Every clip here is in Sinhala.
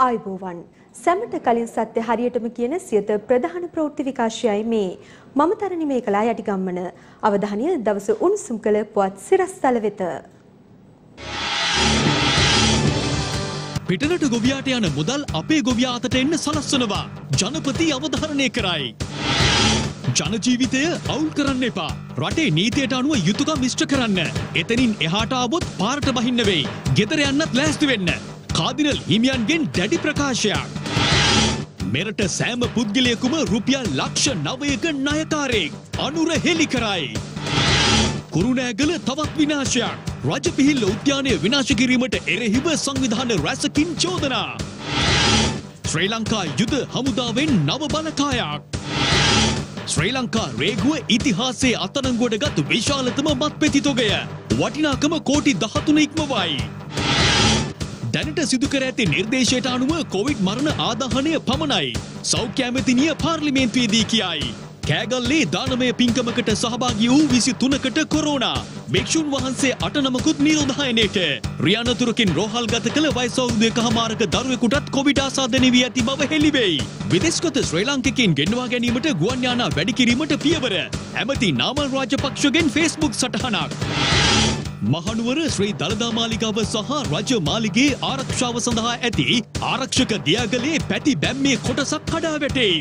ආයුබෝවන් සැමට කලින් සත්‍ය හරියටම කියන සියත ප්‍රධාන ප්‍රවෘත්ති විකාශයයි මේ මම තරණි මේ කලා යටිගම්මන අවධානය දවස උණුසුම් කළ පුවත් සිරස්තල වෙත පිටරට ගොවියාට යන මුදල් අපේ ගොවියා අතට එන්න සලස්වනවා ජනපති අවධාරණය කරයි ජන ජීවිතය අවුල් කරන්න එපා රටේ නීතියට අනුව යුතුයකම් ඉෂ්ට කරන්න එතනින් එහාට ආවොත් පාරට බහින්න වෙයි ගෙදර යන්නත් ලෑස්ති වෙන්න කාදිනල් හිමියන්ගෙන් දැඩි ප්‍රකාශයක් මෙරට සෑම පුද්ගලයෙකුම රුපියල් ලක්ෂ 9ක ණයකාරයෙක් අනුර හෙළි කරයි කුරුණෑගල තවත් විනාශයක් රජපිහිල්ල උද්‍යානය විනාශ කිරීමට එරෙහිව සංවිධාන රැසකින් චෝදනා ශ්‍රී ලංකා යුද හමුදාවෙන් නව බලකායක් ශ්‍රී ලංකා රේගුව ඉතිහාසයේ අත්අඩංගුවටගත් විශාලතම මත්පෙති තොගය වටිනාකම කෝටි 13 ඉක්මවයි. දැනට සිදු කර ඇති නිර්දේශයට අනුව කොවිඩ් මරණ ආදාහනය පමණයි. සෞඛ්‍ය ඇමතිනිය පාර්ලිමේන්තුවේදී කියයි. කෑගල්ලේ දානමය පින්කමකට සහභාගී වූ 23කට කොරෝනා. භික්ෂුන් වහන්සේ 8 නමකුත් නිරෝධායනයට. රියානතුරකින් රෝහල්ගත කළ වයස අවුරුදු 1මාරක දරුවෙකුටත් කොවිඩ් ආසාදනය වී ඇති බව හෙළිවෙයි. විදේශගත ශ්‍රී ලාංකිකයින් ගෙන්වා ගැනීමට ගුවන් යානා වැඩි කිරීමට පියවර. ඇමති නාමල් රාජපක්ෂගෙන් Facebook සටහනක්. මහනුවර ශ්‍රී දළදා මාලිගාව සහ රජ මාලිගයේ ආරක්ෂාව සඳහා ඇති ආරක්ෂක දියාගලේ පැති බැම්මේ කොටසක් කඩා වැටේ.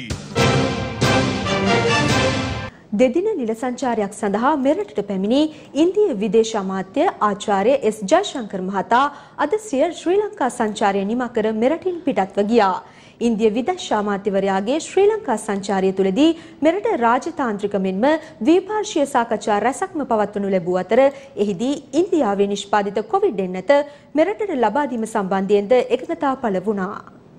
දෙදින නිල සංචාරයක් සඳහා මෙරටට පැමිණි ඉන්දිය විදේශ අමාත්‍ය ආචාර්ය එස් ජයශංකර් මහතා අද සිය ශ්‍රී ලංකා සංචාරය නිම කර මෙරටින් පිටත්ව ගියා. ඉන්දිය විදේශ අමාත්‍යවරයාගේ ශ්‍රී ලංකා සංචාරය තුළදී මෙරට රාජතාන්ත්‍රික මෙන්ම ද්විපාර්ශ්වීය සාකච්ඡා රැසක්ම පවත්වනු ලැබූ අතර එහිදී ඉන්දියාවේ නිෂ්පාදිත කොවිඩ් එන්නත මෙරටට ලබා දීම සම්බන්ධයෙන්ද එකඟතා පළ වුණා.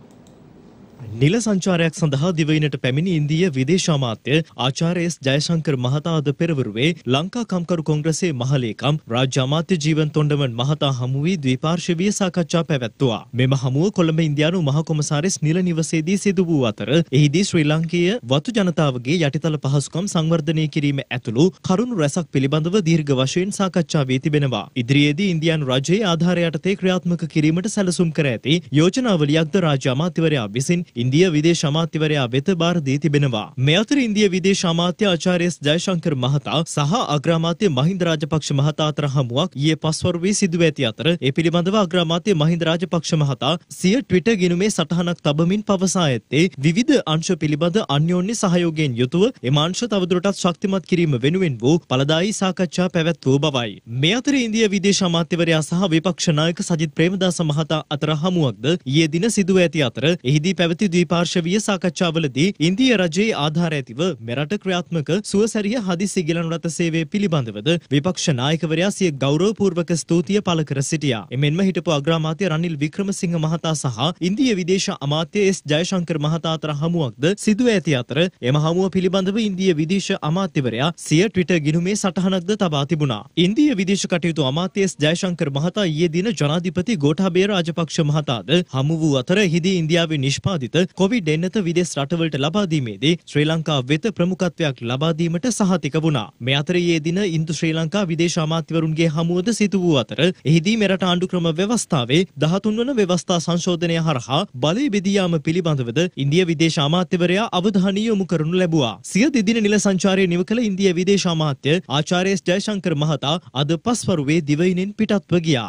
නිල සංචාරයක් සඳහා දිවයිනට පැමිණි ඉන්දිය විදේශ අමාත්‍ය ආචාර්ය එස් ජයශංකර් මහතා අද පෙරවරුවේ ලංකා කම්කරු කොංග්‍රසයේ මහලේකම් රාජ්‍ය අමාත්‍ය ජීවන් තොණ්ඩමන් මහතා හමු වී ද්විපාර්ශ්වීය සාකච්ඡා පැවැත්වුවා. මෙම හමුව කොළඹ ඉන්දියානු මහ කොමසාරිස් නිල නිවසේදී සිදු වූ අතර එහිදී ශ්‍රී ලාංකීය වතු ජනතාවගේ යටිතල පහසුකම් සංවර්ධනය කිරීම ඇතුළු කරුණු රැසක් පිළිබඳව දීර්ඝ වශයෙන් සාකච්ඡා වී තිබෙනවා. ඉදිරියේදී ඉන්දියානු රජයේ ආධාරය යටතේ ක්‍රියාත්මක කිරීමට සැලසුම් කර ඇති යෝජනාවලියක්ද රාජ්‍ය අමාත්‍යවරයා විසින් ඉන්දිය විදේශ අමාත්‍යවරයා වෙත බාර දී තිබෙනවා. මේ අතර ඉන්දිය විදේශ අමාත්‍ය ආචාර්ය එස් ජයශංකර් මහතා සහ අග්‍රාමාත්‍ය මහින්ද රාජපක්ෂ මහතා අතර හමුවක් ඊයේ පස්වරුවේ සිදුව ඇති අතර ඒ පිළිබඳව අග්‍රාමාත්‍ය මහින්ද රාජපක්ෂ මහතා සිය ට්විටර් ගිණුමේ සටහනක් තබමින් පවසා ඇත්තේ විවිධ අංශ පිළිබඳ අන්‍යෝන්‍ය සහයෝගයෙන් යුතුව එම අංශ තවදුරටත් ශක්තිමත් කිරීම වෙනුවෙන් වූ ඵලදායී සාකච්ඡා පැවැත්වූ බවයි. මේ අතර ඉන්දිය විදේශ අමාත්‍යවරයා සහ විපක්ෂ නායක සජිත් ප්‍රේමදාස මහතා අතර හමුවක්ද ඊයේ දින සිදුව ඇති අතර එහිදී පැවති ද්විපාර්ශ්වීය සාකච්ඡාවලදී ඉන්දිය රජයේ ආධාර ඇතිව මෙරට ක්‍රියාත්මක සුවසැරිය හදිසි ගිලන් රථ සේවය පිළිබඳවද විපක්ෂ නායකවරයා සිය ගෞරවපූර්වක ස්තුතිය පළ කර සිටියා. එමෙන්ම හිටපු අග්‍රාමාත්‍ය රනිල් වික්‍රමසිංහ මහතා සහ ඉන්දිය විදේශ අමාත්‍ය එස් ජයශංකර් මහතා අතර හමුවක්ද සිදුව ඇති අතර එම හමුව පිළිබඳව ඉන්දිය විදේශ අමාත්‍යවරයා සිය ට්විටර් ගිණුමේ සටහනක්ද තබා තිබුණා. ඉන්දිය විදේශ කටයුතු අමාත්‍ය එස් ජයශංකර් මහතා ඊයේ දින ජනාධිපති ගෝඨාභය රාජපක්ෂ මහතාද හමු වූ අතර එහිදී ඉන්දියාවේ නිෂ්පාදිත කොවිඩ් එන්නත විදේශ රටවලට ලබා දීමේදී ශ්‍රී ලංකාව වෙත ප්‍රමුඛත්වයක් ලබා දීමට සහතික වුණා. මේ අතර ඊයේ දින ඉන්දු ශ්‍රී ලංකා විදේශ අමාත්‍යවරුන්ගේ හමුවද සිදු වූ අතර එහිදී මෙරට ආණ්ඩුක්‍රම ව්‍යවස්ථාවේ 13 වන ව්‍යවස්ථා සංශෝධනය හරහා බලය බෙදී යාම පිළිබඳවද ඉන්දිය විදේශ අමාත්‍යවරයා අවධානය යොමු කරනු ලැබුවා. සිය දෙදින නිල සංචාරය නිම කළ ඉන්දිය විදේශ අමාත්‍ය ආචාර්ය එස් ජයශංකර් මහතා අද පස්වරුවේ දිවයිනෙන් පිටත්ව ගියා.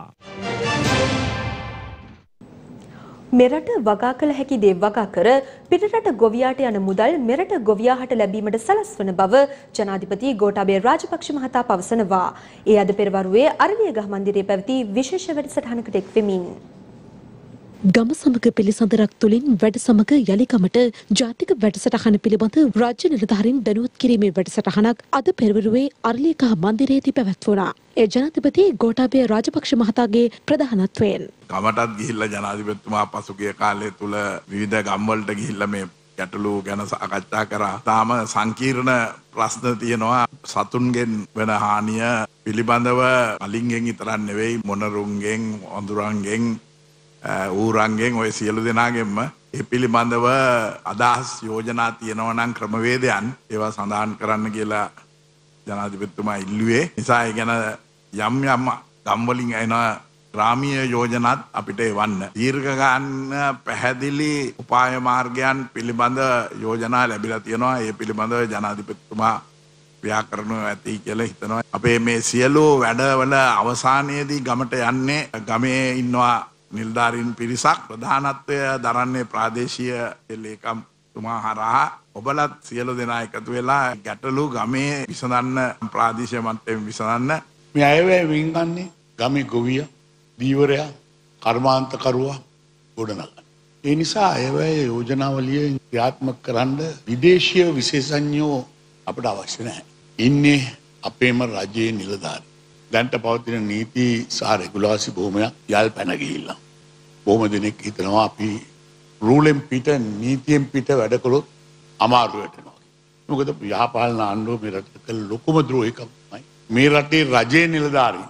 මෙරට වගා කළ හැකි දේ වගා කර පිටරට ගොවියාට යන මුදල් මෙරට ගොවියාට ලැබීමට සලස්වන බව ජනාධිපති ගෝඨාභය රාජපක්ෂ මහතා පවසනවා. ඒ අද පෙරවරුවේ අරලියගහ මන්දිරයේ පැවති විශේෂ වැඩසටහනකට එක් වෙමින් ගම සමග පිළිසඳරක් තුළින් වැඩ සමග යළිකමට ජාතික වැඩසටහන පිළිබඳ රාජ්‍ය නිලධාරීන් දැනුවත් කිරීමේ වැඩසටහනක් අද පෙරවරුවේ අරලියගහ මන්දිරයේදී පැවැත්වුණා. ඒ ජනාධිපති ගෝඨාභය රාජපක්ෂ මහතාගේ ප්‍රධානත්වයෙන් ගමටත් ගිහිල්ලා ජනාධිපතිතුමා පසුගිය කාලය තුල විවිධ ගම්වලට ගිහිල්ලා මේ ගැටලු ගැන සාකච්ඡා කරා. තාම සංකීර්ණ ප්‍රශ්න තියෙනවා. සතුන්ගෙන් වෙන හානිය පිළිබඳව අලින්ගෙන් විතරක් නෙවෙයි මොනරුන්ගෙන් වඳුරන්ගෙන් ඌරන්ගෙන් ඔය සියලු දෙනාගෙන්ම ඒ පිළිබඳව අදහස් යෝජනා තියෙනවා නම් ක්‍රමවේදයන් ඒවා සඳහන් කරන්න කියලා ජනාධිපතිතුමා ඉල්ලුවේ. නිසා ඒ ගැන යම් යම් ගම්වලින් එන ග්‍රාමීය යෝජනාත් අපිට එවන්න. දීර්ඝකාලීන පැහැදිලි උපාය මාර්ගයන් පිළිබඳ යෝජනා ලැබිලා තියෙනවා. ඒ පිළිබඳව ජනාධිපතිතුමා ක්‍රියා කරනවා ඇති කියලා හිතනවා. අපේ මේ සියලු වැඩවල අවසානයේදී ගමට යන්නේ ගමේ ඉන්නවා නිලධාරීන් පිරිසක්. ප්‍රධානත්වය දරන්නේ ප්‍රාදේශීය ලේකම්තුමා හරහා. ඔබලත් සියලු දෙනා එකතු වෙලා ගැටලු ගමේ විසඳන්න, ප්‍රාදේශීය මට්ටමින් විසඳන්න. මේ අයවැය වින්ගන්නේ ගමේ ගොවිය, දීවරයා, කර්මාන්තකරුවා ගොඩනගන්න. ඒ නිසා අයවැය යෝජනාවලිය ක්‍රියාත්මක කරන්න විදේශීය විශේෂඥයෝ අපට අවශ්‍ය නැහැ. ඉන්නේ අපේම රජයේ නිලධාරී. දැන්ට පවතින නීති සහ රෙගුලාසි බොහොමයක් යල් පැන ගිහිල්ලා. බොහොම දෙනෙක් හිතනවා අපි රූලෙන් පිට, නීතියෙන් පිට වැඩ කළොත් අමාරු වෙනවා. මොකද යහපාලන ආණ්ඩුව මේ රටට කළ ලොකුම ද්‍රෝහීකම තමයි මේ රටේ රජයේ නිලධාරීන්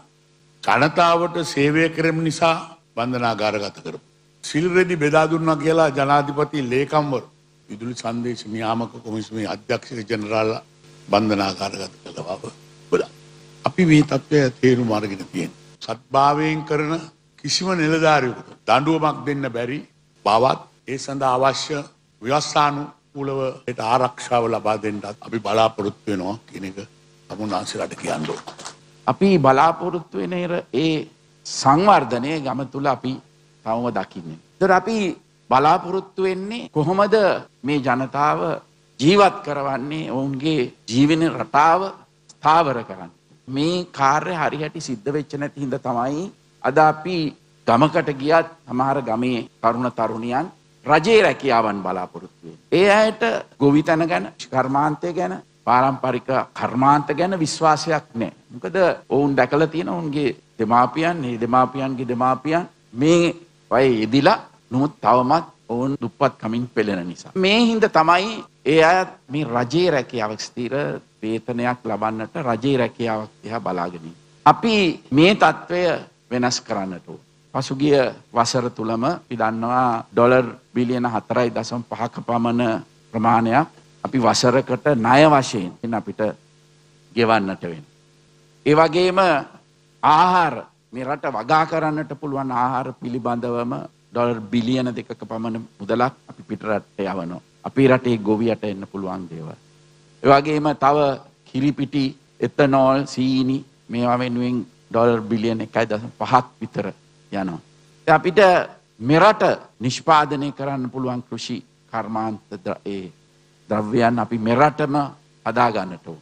ජනතාවට සේවය කිරීම නිසා බන්ධනාගාරගත කරපු. සිල් රෙදි බෙදා දුන්නා කියලා ජනාධිපති ලේකම්වරු විදුලි සංදේශ නියාමක කොමිසමේ අධ්‍යක්ෂක ජෙනරාල්ලා බන්ධනාගාරගත කළා බව. අපි මේ තත්ත්වය තේරුම් අරගෙන තියෙනවා. සත්භාවයෙන් කරන කිසිම නිලධාරියෙකුට දඬුවමක් දෙන්න බැරි බවත් ඒ සඳහා අවශ්‍ය ව්‍යවස්ථානුකූලව ඒට ආරක්ෂාව ලබා දෙන්නත් අපි බලාපොරොත්තු වෙනවා කියන එක තමුන්නාන්සේලාට කියන්න ඕන. අපි බලාපොරොත්තු වෙන ඒ සංවර්ධනය ගම තුල අපි තවම දකින්නේ. ඒතර අපි බලාපොරොත්තු වෙන්නේ කොහොමද මේ ජනතාව ජීවත් කරවන්නේ, ඔවුන්ගේ ජීවන රටාව ස්ථාවර කරන්නේ. මේ කාර්ය හරියට සිද්ධ වෙච්ච නැති හින්දා තමයි අද අපි ගමකට ගියත් සමහර ගමේ තරුණ තරුණියන් රජයේ රැකියාවන් බලාපොරොත්තු වෙන්නේ. ඒ අයට ගොවිතැන ගැන, කර්මාන්තය ගැන, පාරම්පරික කර්මාන්ත ගැන විශ්වාසයක් නැහැ. මොකද ඔවුන් දැකලා තියෙන ඔවුන්ගේ දෙමාපියන්, මේ දෙමාපියන්ගේ දෙමාපියන් මේ වයේ යෙදිලා නමුත් තවමත් ඔවුන් දුප්පත් කමින් පෙළෙන නිසා. මේ හින්දා තමයි ඒ අය මේ රජයේ රැකියාවක් ස්ථිර වේතනයක් ලබන්නට රජයේ රැකියාවක් දිහා බලාගෙන ඉන්නේ. අපි මේ තත්ත්වය වෙනස් කරන්නට ඕන. පසුගිය වසර තුලම අපි දන්නවා ඩොලර් බිලියන 4.5ක පමණ ප්‍රමාණයක් අපි වසරකට ණය වශයෙන් අපිට ගෙවන්නට වෙනවා. ඒ වගේම ආහාර, මේ රට වගා කරන්නට පුළුවන් ආහාර පිළිබඳවම ඩොලර් බිලියන 2ක පමණ මුදලක් අපි පිටරට යවනවා. අපේ රටේ ගොවියට එන්න පුළුවන් දේවල්. ඒ වගේම තව කිරිපිටි, එතනෝල්, සීනි මේවා වෙනුවෙන් ඩොලර් බිලියන 1.5ක් විතර යනවා. අපිට මෙරට නිෂ්පාදනය කරන්න පුළුවන් කෘෂි කර්මාන්ත ද්‍රව්‍යයන් අපි මෙරටම හදා ගන්නට ඕන.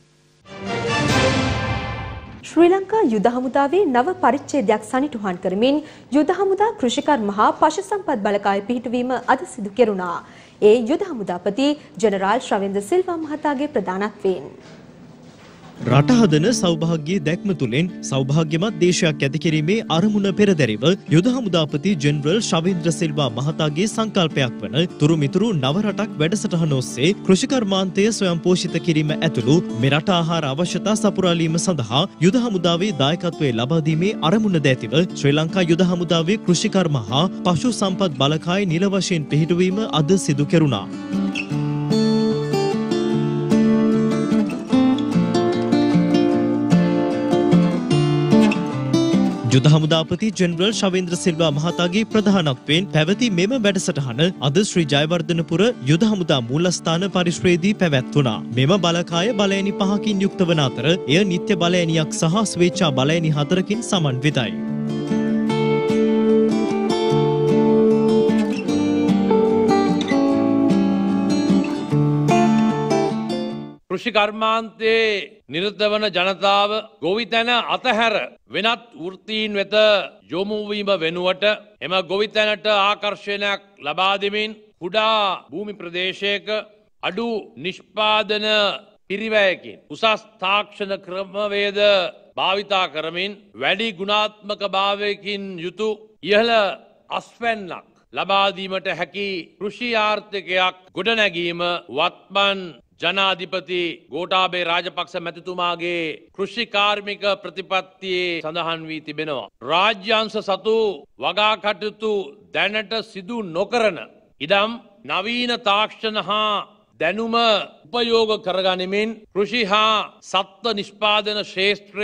ශ්‍රී ලංකා යුද හමුදාවේ නව පරිච්ඡේදයක් සනිටුහන් කරමින් යුද හමුදා කෘෂිකර්ම හා පශු සම්පත් බලකාය පිහිටුවීම අද සිදු කෙරුණා. ඒ යුද හමුදාපති ජෙනරාල් ශ්‍රවේන්ද්‍ර සිල්වා මහතාගේ ප්‍රධානත්වයෙන් රට හදන සෞභාග්‍යයේ දැක්ම තුළින් සෞභාග්‍යමත් දේශයක් ඇති කිරීමේ අරමුණ පෙරදැරිව යුද හමුදාපති ජෙනරල් ශවේන්ද්‍ර සිල්වා මහතාගේ සංකල්පයක් වන තුරුමිතුරු නව රටක් වැඩසටහන ඔස්සේ කෘෂිකර්මාන්තය ස්වයං පෝෂිත කිරීම ඇතුළු මෙරට ආහාර අවශ්‍යතා සපුරාලීම සඳහා යුද හමුදාවේ දායකත්වය ලබා දීමේ අරමුණ දැතිව ශ්‍රී ලංකා යුද හමුදාවේ කෘෂිකර්ම හා පශු සම්පත් බලකාය නිල වශයෙන් පිහිටුවීම අද සිදු කෙරුණා. යුද හමුදාපති ජෙනරල් ශවේන්ද්‍ර සිල්වා මහතාගේ ප්‍රධානත්වයෙන් පැවති මෙම වැඩසටහන අද ශ්‍රී ජයවර්ධනපුර යුද හමුදා මූලස්ථාන පරිශ්‍රයේදී පැවැත්වුණා. මෙම බලකාය බලෑනි 5කින් යුක්ත වන අතර එය නිත්‍ය බලෑනියක් සහ ස්වේච්ඡා බලෑනි 4කින් සමන්විතයි. කෘෂිකර්මාන්තයේ නිරත වන ජනතාව ගොවිතැන අතහැර වෙනත් වෘත්තීන් වෙත යොමු වීම වෙනුවට එම ගොවිතැනට ආකර්ෂණයක් ලබා දෙමින් කුඩා භූමි ප්‍රදේශයක අඩු නිෂ්පාදන පිරිවැයකින් උසස් තාක්ෂණ ක්‍රමවේද භාවිතා කරමින් වැඩි ගුණාත්මක භාවයකින් යුතු ඉහළ අස්වැන්නක් ලබා දීමට හැකි කෘෂි ආර්ථිකයක් ගොඩනැගීම වත්මන් ජනාධිපති ගෝඨාභය රාජපක්ෂ මැතිතුමාගේ කෘෂි කාර්මික ප්‍රතිපත්තියේ සඳහන් වී තිබෙනවා. රාජ්‍ය අංශ සතු වගා කටයුතු දැනට සිදු නොකරන ඉදම් නවීන තාක්ෂණ හා දැනුම උපයෝග කරගනිමින් කෘෂි හා සත්ව නිෂ්පාදන ක්ෂේත්‍රයේ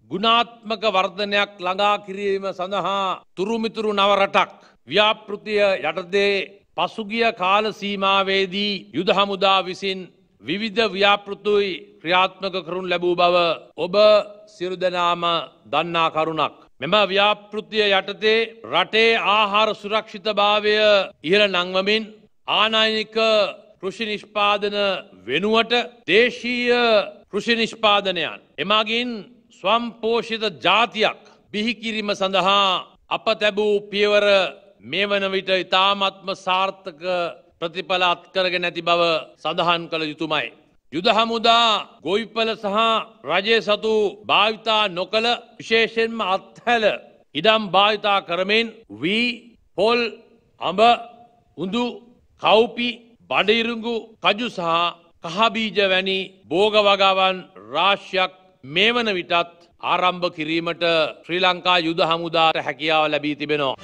ගුණාත්මක වර්ධනයක් ළඟා කිරීම සඳහා තුරුමිතුරු නව රටක් ව්‍යාපෘතිය යටතේ පසුගිය කාල සීමාවේදී යුද හමුදා විසින් විවිධ ව්‍යාපෘතුයි ක්‍රියාත්මක කරනු ලැබූ බව ඔබ සියලු දෙනාම දන්නා කරුණක්. මෙම ව්‍යාපෘතිය යටතේ රටේ ආහාර සුරක්ෂිතභාවය ඉහළ නංවමින් ආනයනික කෘෂි නිෂ්පාදන වෙනුවට දේශීය කෘෂි නිෂ්පාදනයන් එමගින් ස්වම්පෝෂිත ජාතියක් බිහි කිරීම සඳහා අප තැබූ පියවර මේ වන විට ඉතාමත්ම සාර්ථක ප්‍රතිඵල අත්කරගෙන නැති බව සඳහන් කළ යුතුමයි. යුද හමුදා ගොවිපළ සහ රජයේ සතු භාවිතා නොකළ විශේෂයෙන්ම අත්හැල ඉඩම් භාවිතා කරමින් වී පොල් අඹ උඳු කව්පි බඩිරුඟු කජු සහ කහබීජ වැනි භෝග වගාවන් රාශියක් මේ වන විටත් ආරම්භ කිරීමට ශ්‍රී ලංකා යුද හමුදාට හැකියාව ලැබී තිබෙනවා.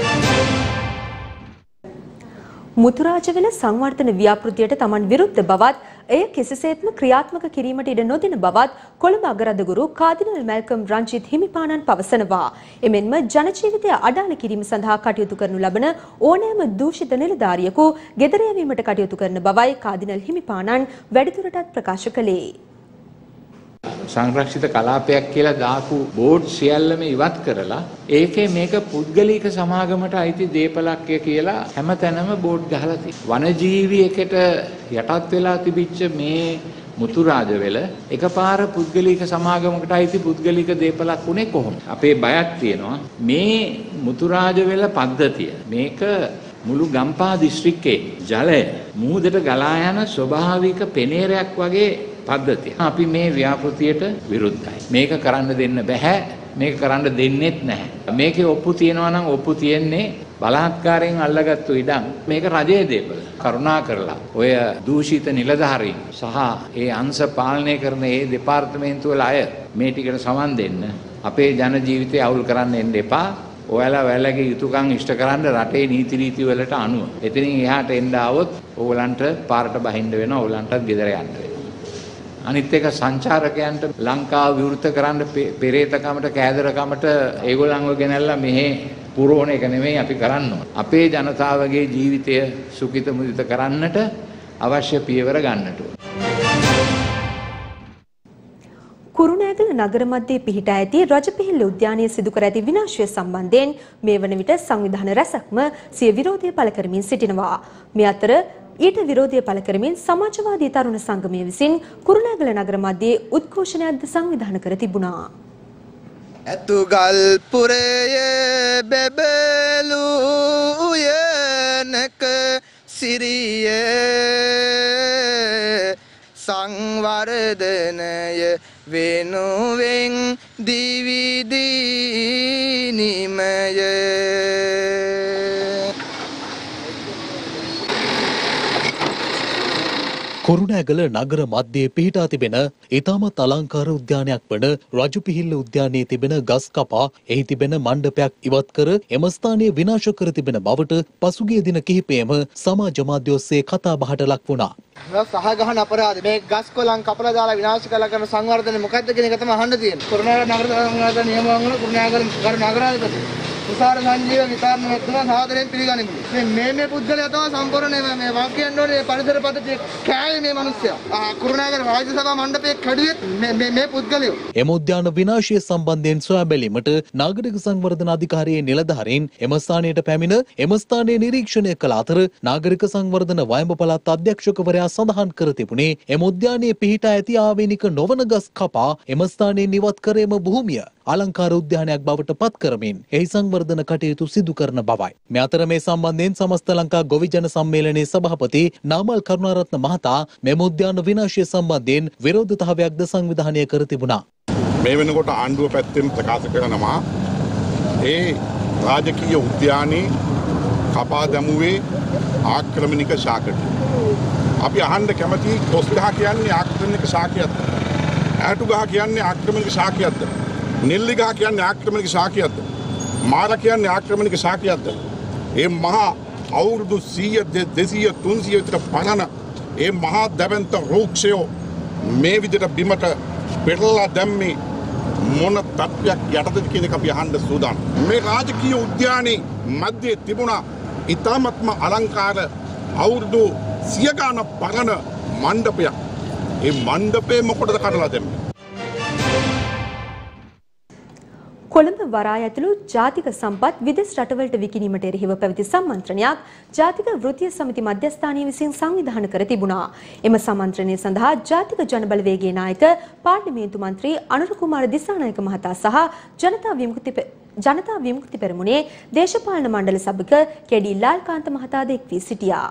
මුතුරාජවැල සංවර්ධන ව්‍යාපෘතියට තමන් විරුද්ධ බවත් එය කිසිසේත්ම ක්‍රියාත්මක කිරීමට ඉඩ නොදෙන බවත් කොළඹ අගරදගුරු කාදිනල් මැල්කම් රංජිත් හිමිපාණන් පවසනවා. එමෙන්ම ජනජීවිතය අඩාල කිරීම සඳහා කටයුතු කරනු ලබන ඕනෑම දූෂිත නිලධාරියෙකු ගෙදර යැවීමට කටයුතු කරන බවයි කාදිනල් හිමිපාණන් වැඩිදුරටත් ප්‍රකාශ කළේ. සංරක්ෂිත කලාපයක් කියලා දාපු බෝඩ් සියල්ලම ඉවත් කරලා ඒකේ මේක පුද්ගලික සමාගමට අයිති දීපලක්ය කියලා හැමතැනම බෝඩ් ගහලා තියෙනවා. වනජීවියෙකුට යටත් වෙලා තිබිච්ච මේ මුතුරාජවැල එකපාර පුද්ගලික සමාගමකට අයිති පුද්ගලික දීපලක් උනේ කොහොමද? අපේ බයක් තියෙනවා මේ මුතුරාජවැල පද්ධතිය මේක මුළු ගම්පහ දිස්ත්‍රික්කයේ ජලය මූදට ගලා යන ස්වභාවික පෙනේරයක් වගේ පද්ධතිය. අපි මේ ව්‍යාපෘතියට විරුද්ධයි. මේක කරන්න දෙන්න බෑ. මේක කරන්න දෙන්නෙත් නැහැ. මේකේ ඔප්පු තියනවා නම් ඔප්පු තියෙන්නේ බලාත්කාරයෙන් අල්ලගත්තු ඉඩම්. මේක රජයේ දේපල. කරුණා කරලා ඔය දූෂිත නිලධාරීන් සහ ඒ අංශ පාලනය කරන ඒ දෙපාර්තමේන්තුව වල අය මේ ටිකට සමන් දෙන්න. අපේ ජන ජීවිතය අවුල් කරන්න එන්න එපා. ඔයාලගේ යුතුයකම් ඉෂ්ට කරන්න රටේ නීති රීති වලට අනුව. එතනින් එහාට එන්න આવොත් ඕගලන්ට පාරට බහින්න වෙනවා. ඕගලන්ටත් ගෙදර යන්න වෙනවා. අනිත් එක සංචාරකයන්ට ලංකාව විවෘත කරන්න පෙරේතකමට කෑදරකමට ඒගොල්ලන්ව ගෙනල්ලා මෙහෙ පුරවන එක නෙමෙයි අපි කරන්න ඕන. අපේ ජනතාවගේ ජීවිතය සුඛිත මුදිත කරන්නට අවශ්‍ය පියවර ගන්නට ඕන. කුරුණෑගල නගර මැදේ පිහිටා ඇති රජපිහිල්ල උද්‍යානයේ සිදු කර ඇති විනාශය සම්බන්ධයෙන් මේ වන විට සංවිධාන රැසක්ම සිය විරෝධය පළ කරමින් සිටිනවා. මේ අතර ඊට විරෝධය පළ කරමින් සමාජවාදී තරුණ සංගමය විසින් කුරුණෑගල නගර මැදේ උද්ඝෝෂණයක්ද සංවිධානය කර තිබුණා. ඇතුගල් පුරයේ බැබලු උයනක සිරියේ සංවර්ධනය වෙනුවෙන් දිවිදීනිමය කුරුණෑගල නගර මැදේ පිහිටා තිබෙන ඉතාමත් අලංකාර උද්‍යානයක් වන රජුපිහිල්ල උද්‍යානයේ තිබෙන ගස් කපා එහි තිබෙන මණ්ඩපයක් ඉවත් කර එම ස්ථානය විනාශ කර තිබෙන බවට පසුගිය දින කිහිපයම සමාජ මාධ්‍ය ඔස්සේ කතා බහට ලක් වුණා. සහගහන අපරාධ මේ ගස් කොළන් කපලා දාලා විනාශ කළා කරන සංවර්ධනය මොකක්ද කියන එක තමයි අහන්න තියෙන්නේ. කුරුණෑගල නගර සංවර්ධන නියම වල කුරුණෑගල නගරාධිපති උසාර සංජීව විතරම මෙතුමා සාදරයෙන් පිළිගනිමු. මේ පුද්ගලයා තමයි සම්පූර්ණ මේ වාක්‍යයන් වල පරිසර පද්ධතිය කෑවේ මේ මිනිස්සයා. කුරුණෑගල රාජ්‍ය සභා මණ්ඩපයේ කැඩුවේ මේ පුද්ගලයෝ. එම උද්‍යාන විනාශය සම්බන්ධයෙන් සොයා බැලීමට නාගරික සංවර්ධන අධිකාරියේ නිලධාරීන් එම ස්ථානයට පැමිණ එම ස්ථානය නිරීක්ෂණය කළ අතර නාගරික සංවර්ධන වයඹ පළාත් අධ්‍යක්ෂකවරයා සඳහන් කර තිබුණේ එම උද්‍යානයේ පිහිටා ඇති ආවේනික නොවන ගස් කපා එම ස්ථානයෙන් ඉවත් කර එම භූමිය අලංකාර උද්‍යානයක් බවට පත් කරමින් එහි සංවර්ධන කටයුතු සිදු කරන බවයි. මේ අතර මේ සම්බන්ධයෙන් සමස්ත ලංකා ගොවි ජන සම්මේලනයේ සභාපති නාමල් කරුණාරත්න මහතා මෙම උද්‍යාන විනාශය සම්බන්ධයෙන් විරෝධතාවයක්ද සංවිධානය කර තිබුණා. මේ වෙනකොට ආණ්ඩුව පැත්තෙන් ප්‍රකාශ කරනවා ඒ රාජකීය උද්‍යානයේ කපා දැමුවේ ආක්‍රමණික ශාකයට. අපි අහන්න කැමති කොස් ගහ කියන්නේ ආක්‍රමණික ශාකයක්ද? ඈටු ගහ කියන්නේ ආක්‍රමණික ශාකයක්ද? නෙල්ලි ගහ කියන්නේ ආක්‍රමණික ශාකයක්ද? මාර කියන්නේ ආක්‍රමණික ශාකයක්ද? ඒ මහා අවුරුදු 100 200 300 විතර පනන ඒ මහා දැවැන්ත රෝක්ෂය මේ විදිහට බිමට පෙරලා දැම්මේ මොන තත්ත්වයක් යටතද කියන එක අපි අහන්න සූදානම්. මේ රාජකීය උද්‍යානයේ මැදේ තිබුණා ඉතාමත්ම අලංකාර අවුරුදු 100 ගානක් පරණ මණ්ඩපයක්. ඒ මණ්ඩපේ මොකටද කඩලා දැම්මේ? කොළඹ වරාය ඇතුළු ජාතික සම්පත් විදෙස් රටවලට විකිණීමට එරෙහිව පැවති සම්මන්ත්‍රණයක් ජාතික වෘත්තීය සමිති මධ්‍යස්ථානීය විසින් සංවිධානය කර තිබුණා. එම සම්මන්ත්‍රණය සඳහා ජාතික ජනබලවේගයේ නායක පාර්ලිමේන්තු මන්ත්‍රී අනුර කුමාර දිසානායක මහතා සහ ජනතා විමුක්ති පෙරමුණේ දේශපාලන මණ්ඩල සභික කෙඩී ලාල්කාන්ත මහතාද එක් වී සිටියා.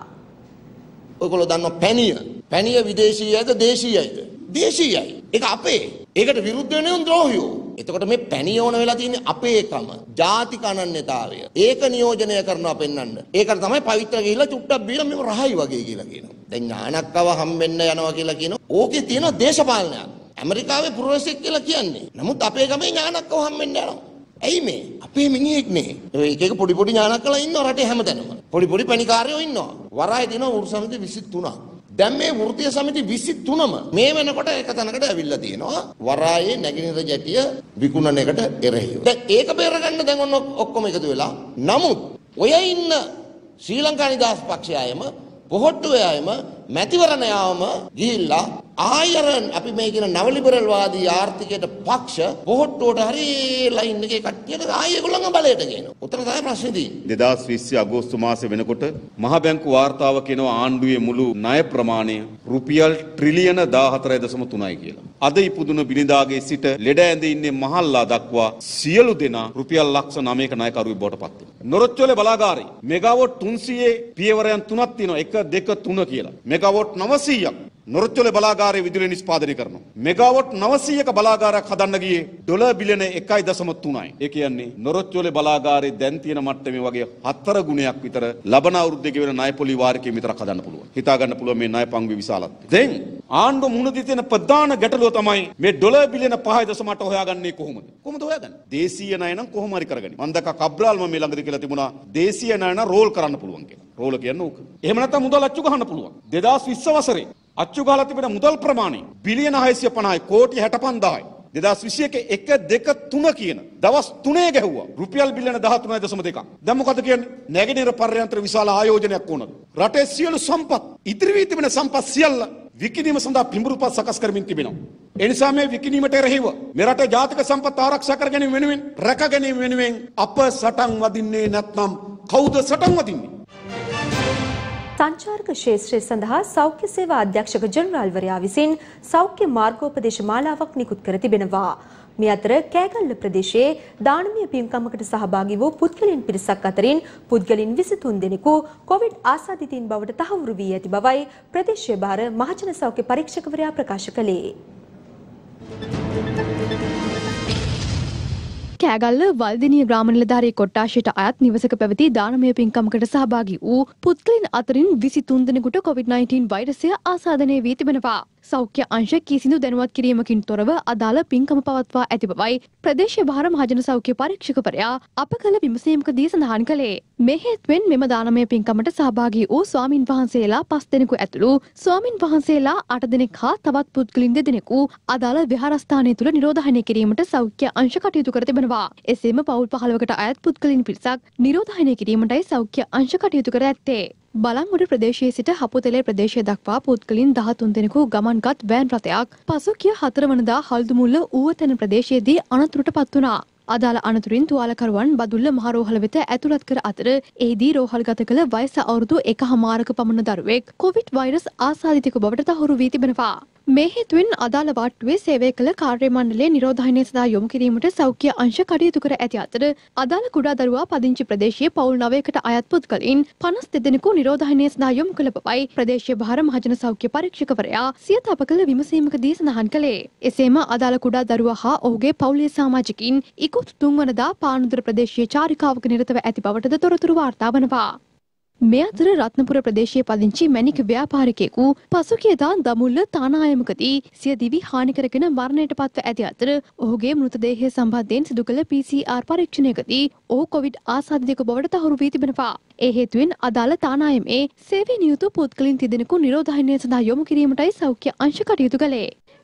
ඔයගොල්ලෝ දන්නවා පැණිය විදේශීයයිද දේශීයයිද? දේශීයයි. ඒක අපේ. ඒකට විරුද්ධ වෙන්නේ ද්‍රෝහියෝ. එතකොට මේ පැණිය ඕන වෙලා තියෙන්නේ අපේකම ජාතික අනන්‍යතාවය. ඒක නියෝජනය කරනවා පෙන්වන්න. ඒකට තමයි පවිත්‍ර ගිහිල්ලා චුට්ටක් බීලා මේව රහයි වගේ කියලා කියනවා. දැන් ඥානක්කව හම්බෙන්න යනවා කියලා කියනවා. ඕකේ තියෙන දේශපාලනයක්. ඇමරිකාවේ පුරවැසියෙක් කියලා කියන්නේ. නමුත් අපේ ගමේ ඥානක්කව හම්බෙන්න යනවා. ඇයි මේ? අපේ මිනිහෙක් නේ. එක එක පොඩි ඥානක්කලා ඉන්නවා රටේ හැමතැනම. පොඩි පැණිකාරයෝ ඉන්නවා. වරායේ තියෙනවා වෘත්තීය සමිති 23ක්. දැන් මේ වෘත්තීය සමිති 23ම මේ වෙනකොට එක තැනකට ඇවිල්ලා තියෙනවා. වරායේ නැගිනිර ජැටිය විකුණන එකට එරෙහිව. දැන් ඒක බේරගන්න දැන් ඔන්න ඔක්කොම එකතු වෙලා. නමුත් ඔය ඉන්න ශ්‍රී ලංකා නිදහස් පක්ෂය අයම පොහොට්ටුවේ අයම මැතිවරණයාම ගිහිල්ලා ආයරන් අපි මේ කියන නව ලිබරල් වාදී ආර්ථිකයට පක්ෂ පොහොට්ටුවට හරි ලයින් එකේ කට්ටියට ආයෙ ඒගොල්ලන්ගේ බලයට ගේනවා. උත්තර තමයි ප්‍රශ්නේ තියෙන්නේ. 2020 අගෝස්තු මාසෙ වෙනකොට මහ බැංකු වාර්තාව කියනවා ආණ්ඩුවේ මුළු ණය ප්‍රමාණය රුපියල් ට්‍රිලියන 14.3යි කියලා. අද ඉපදුන බිනිදාගේ සිට ලෙඩ ඇඳේ ඉන්නේ මහල්ලා දක්වා සියලු දෙනා රුපියල් ලක්ෂ 9ක ණයකරුවෙක් බවට පත් වෙනවා. නොරොච්චෝලේ බලාගාරේ මෙගාවොට් 300 පියවරයන් 3ක් තියෙනවා. 1 2 3 කියලා. මෙගාවොට් 900ක් නොරොච්චෝලේ බලාගාරයේ විදුලිය නිෂ්පාදනය කරනවා. මෙගාවොට් 900ක බලාගාරයක් හදන්න ගියේ ඩොලර් බිලියන 1.3යි. ඒ කියන්නේ නොරොච්චෝලේ බලාගාරයේ දැන් තියෙන මට්ටමේ වගේ 4 ගුණයක් විතර ලබන අවුරුද්දේ ගෙවන ණය පොලි වාරිකයෙන් විතරක් හදන්න පුළුවන්. හිතා ගන්න පුළුවන් මේ ණය පංගුවේ විශාලත්වය. දැන් ආණ්ඩුව මුහුණ දී තියෙන ප්‍රධාන ගැටලුව තමයි මේ ඩොලර් බිලියන 5.8 හොයාගන්නේ කොහොමද? කොහොමද හොයාගන්නේ? දේශීය ණය නම් කොහොම හරි කරගනි. මම දැක්ක කබ්‍රාල් මේ ළඟදී කියලා තිබුණා දේශීය ණය නම් රෝල් කරන්න පුළුවන් කියලා. රෝල කියන්නේ ඕක. එහෙම නැත්නම් මුදල් අච්චු ගහන්න පුළුවන්. 2020 වසරේ අච්චු ගහලා තිබෙන මුදල් ප්‍රමාණය බිලියන 650යි කෝටි 65000යි. 2021 1 2 3 කියන දවස් 3 ගැහුවා. රුපියල් බිලියන 13.2ක්. දැන් මොකද කියන්නේ? නැගෙනහිර පර්යන්තර විශාල ආයෝජනයක් වුණා. රටේ සියලු සම්පත් ඉතිරි වී තිබෙන සම්පත් සියල්ල විකිණීම සඳහා පිඹුරුපත් සකස් කරමින් තිබෙනවා. ඒ නිසා මේ විකිණීමට එරෙහිව මේ රටේ ජාතික සම්පත් ආරක්ෂා කර ගැනීම වෙනුවෙන් රැක ගැනීම වෙනුවෙන් අප සටන් වදින්නේ නැත්නම් කවුද සටන් වදින්නේ? සංචාරක ක්ෂේත්‍රය සඳහා සෞඛ්‍ය සේවා අධ්‍යක්ෂක ජනරාල්වරයා විසින් සෞඛ්‍ය මාර්ගෝපදේශ මාලාවක් නිකුත් කර තිබෙනවා. මේ අතර කෑගල්ල ප්‍රදේශයේ දානමය පින්කමකට සහභාගී වූ පුද්ගලයන් පිරිසක් අතරින් පුද්ගලයන් 23 දෙනෙකු කොවිඩ් ආසාදිතයින් බවට තහවුරු වී ඇති බවයි ප්‍රදේශීය භාර මහජන සෞඛ්‍ය පරීක්ෂකවරයා ප්‍රකාශ කළේ. කෑගල්ල වල්දිනිය ග්‍රාම නිලධාරී කොට්ටාශයට අයත් නිවසක පැවති දානමය පින්කමකට සහභාගී වූ පුද්ගලයන් අතරින් 23 දෙනෙකුට COVID-19 වෛරසය ආසාදනය වී තිබෙනවා. සෞඛ්‍ය අංශ කිසිදු දැනුවත් කිරීමකින් තොරව අදාළ පින්කම පවත්වා ඇති බවයි ප්‍රදේශීය භාර මහජන සෞඛ්‍ය පරීක්ෂකවරයා අප කළ විමසීමකදී සඳහන් කළේ. මේ හේතුවෙන් මෙම දානමය පින්කමට සහභාගී වූ ස්වාමින් වහන්සේලා 5 දෙනෙකු ඇතුළු ස්වාමින් වහන්සේලා 8 දෙනෙක් හා තවත් පුද්ගලයන් 2 දෙනෙකු අදාළ විහාරස්ථානය තුළ නිරෝධායනය කිරීමට සෞඛ්‍ය අංශ කටයුතු කර තිබෙනවා. එසේම පවුල් 15කට අයත් පුද්ගලයන් පිරිසක් නිරෝධායනය කිරීමටයි සෞඛ්‍ය අංශ කටයුතු කර ඇත්තේ. බලංගොඩ ප්‍රදේශයේ සිට හපුතලේ ප්‍රදේශය දක්වා පුද්ගලයන් 13 දෙනෙකු ගමන්ගත් වෑන් රථයක් පසුගිය 4 වනදා හල්දුමුල්ල ඌවතැන ප්‍රදේශයේදී අනතුරටපත් වුණා. අදාළ අනතුරින් තුවාලකරුවන් බදුල්ල මහරෝහල වෙත ඇතුළත් කර අතර එහිදී රෝහල්ගත කළ වයස අවුරුදු 1.5ක පමණ දරුවෙක් කොවිඩ් වෛරස් ආසාදිතයෙකු බවට තහවුරු වී තිබෙනවා. මේ හේතුවෙන් අදාළ වාට්ටුවේ සේවය කළ කාර්ය මණ්ඩලයේ නිරෝධායනය සඳහා යොමු කිරීමට සෞඛ්‍ය අංශ කටයුතු කර ඇති අතර අදාළ කුඩා දරුවා පදිංචි ප්‍රදේශයේ පවුල් 9කට අයත් පුද්ගලයන් 52 දෙනෙකු නිරෝධායනය සඳහා යොමු කළ බවයි ප්‍රදේශීය භාර මහජන සෞඛ්‍ය පරීක්ෂකවරයා සියත අප කළ විමසීමකදී සඳහන් කළේ. එසේම අදාළ කුඩා දරුවා හා ඔහුගේ පවුලේ සමාජිකින් ඉකුත් 3 වනදා පානදුර ප්‍රදේශයේ චාරිකාවක නිරතව ඇති බවටද තොරතුරු වාර්තා වනවා. මේ අතර රත්නපුර ප්‍රදේශයේ පදිංචි මැණික් ව්‍යාපාරිකයෙකු පසුගියදා දමුල්ල තානායමකදී සිය දිවි හානි කරගෙන මරණයට පත්ව ඇති අතර ඔහුගේ මෘතදේහය සම්බන්ධයෙන් සිදු කළ PCR පරීක්ෂණයකදී ඔහු කොවිඩ් ආසාදිතයෙකු බවට තහවුරු වී තිබෙනවා. ඒ හේතුවෙන් අදාළ තානායමේ සේවයේ නියුතු පුද්ගලයන් 3 දෙනෙකු නිරෝධායනය සඳහා යොමු කිරීමටයි සෞඛ්‍ය අංශ කටයුතු කළේ.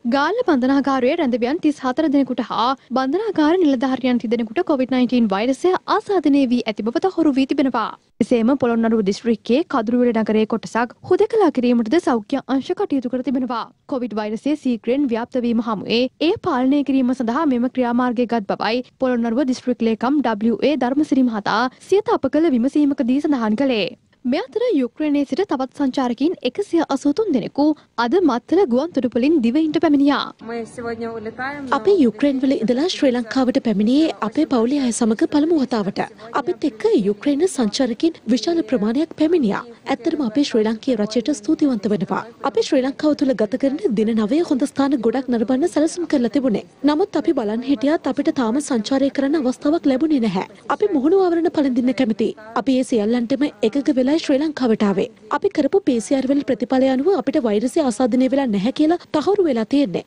ගාල්ල බන්ධනාගාරයේ රැඳවියන් 34 දෙනෙකුට හා බන්ධනාගාර නිලධාරියන් 30 දෙනෙකුට COVID-19 වෛරසය ආසාදනය වී ඇති බව තහවුරු වී තිබෙනවා. එසේම පොළොන්නරුව දිස්ත්‍රික්කයේ කදුරුවෙල නගරයේ කොටසක් හුදකලා කිරීමටද සෞඛ්‍ය අංශ කටයුතු කර තිබෙනවා. කොවිඩ් වෛරසය සීක්‍රෙන් ව්‍යාප්ත වීම හමුවේ ඒ පාලනය කිරීම සඳහා මෙම ක්‍රියාමාර්ගය ගත් බවයි පොළොන්නරුව දිස්ත්‍රික් ලේකම් WA ධර්මසිරි මහතා සියත අප කළ විමසීමකදී සඳහන් කළේ. මේ අතර යුක්‍රේනයේ සිට තවත් සංචාරකයින් 183 දෙනෙකු අද මත්තල ගුවන් තොටුපළින් දිවයිනට පැමිණියා. අපි යුක්‍රේන් වල ඉඳලා ශ්‍රී ලංකාවට පැමිණියේ අපේ පවුලේ අය සමග පළමු වතාවට. අපිත් එක්ක යුක්‍රේන සංචාරකයින් විශාල ප්‍රමාණයක් පැමිණියා. ඇත්තටම අපේ ශ්‍රී ලංකීය රජයට ස්තුතිවන්ත වෙනවා. අපි ශ්‍රී ලංකාව තුල ගත කරන දින 9 හොඳ ස්ථාන ගොඩක් නරඹන්න සැලසුම් කරලා තිබුණේ. නමුත් අපි බලන් හිටියත් අපිට තාම සංචාරය කරන්න අවස්ථාවක් ලැබුණේ නැහැ. අපි මුහුණු ආවරණ පළඳින්න කැමතියි. අපි ඒ සියල්ලන්ටම එකග වෙලා ශ්‍රී ලංකාවට ආවේ. අපි කරපු PCR වල ප්‍රතිඵලය අනුව අපිට වෛරසය ආසාදනය වෙලා නැහැ කියලා තහවුරු වෙලා තියෙන්නේ.